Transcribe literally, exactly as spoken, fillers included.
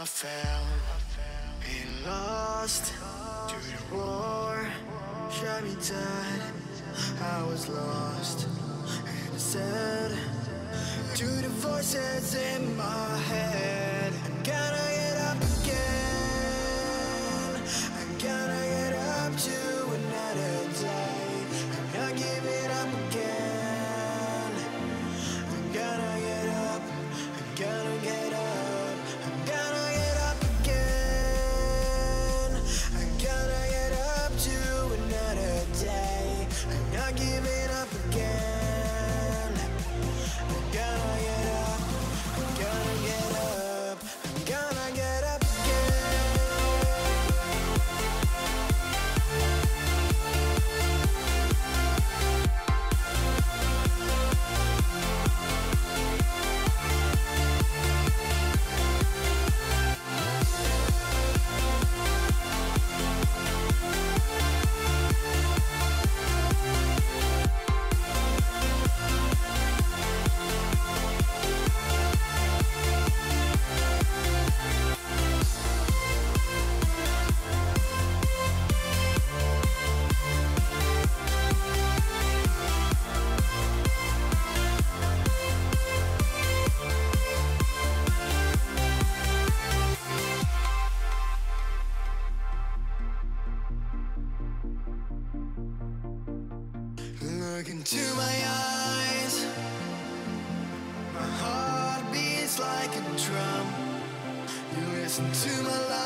I fell and lost to the war. Shot me dead, I was lost. And I said to the voices in my head, I'm gonna get up again. I'm gonna get up to another day. I'm not giving up again. I'm gonna get up, I'm gonna get up, I'm gonna get up again. I'm gonna get up to another day. I'm not giving up again. I'm gonna get up, I'm gonna get up, I'm gonna get up again. Look into my eyes, my heart beats like a drum. You listen to my life.